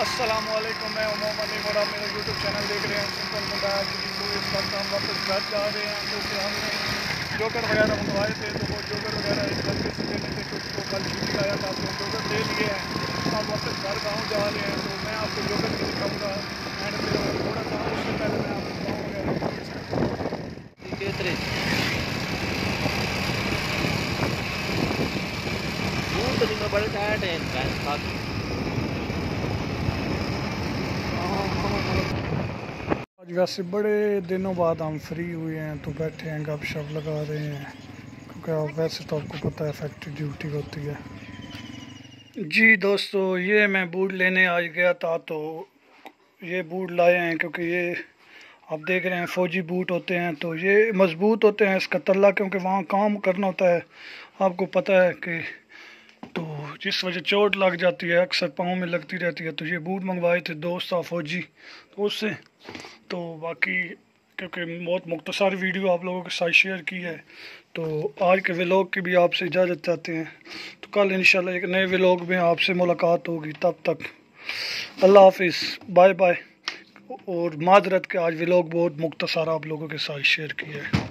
अस्सलामुअलैकुम, मैं मोहम्मद अली और आप मेरा यूट्यूब चैनल देख रहे हैं सिंपल मुबारक। तो इस वक्त हम वापस घर जा रहे हैं क्योंकि हमने जोकर वगैरह मंगवाए थे, तो वो जोकर वगैरह इस घर से लेने थे तो उसको कल छुट्टी आया था, तो जोकर ले लिए हैं। हम वापस घर गाँव जा रहे हैं, तो मैं आपको जोकर भी दिखाऊँगा एंड फिर थोड़ा सा उससे पहले मैं आपको गाँव वगैरह बड़े टायर्ड हैं आज वैसे बड़े दिनों बाद हम फ्री हुए हैं, तो बैठे हैं गपशप लगा रहे हैं क्योंकि आप वैसे तो आपको पता है फैक्ट्री ड्यूटी होती है। जी दोस्तों, ये मैं बूट लेने आज गया था, तो ये बूट लाए हैं क्योंकि ये आप देख रहे हैं फ़ौजी बूट होते हैं, तो ये मज़बूत होते हैं इसका तल्ला, क्योंकि वहाँ काम करना होता है, आपको पता है कि तो जिस वजह चोट लग जाती है, अक्सर पाँव में लगती रहती है। तो ये बूट मंगवाए थे दोस्त फ़ौजी, तो उससे तो बाकी क्योंकि बहुत मुख्तसर वीडियो आप लोगों के साथ शेयर की है, तो आज के व्लॉग की भी आपसे इजाज़त चाहते हैं। तो कल इंशाल्लाह एक नए व्लॉग में आपसे मुलाकात होगी, तब तक अल्लाह हाफिज़, बाय बाय। और माजरत के आज व्लॉग बहुत मुख्तसर आप लोगों के साथ शेयर किया है।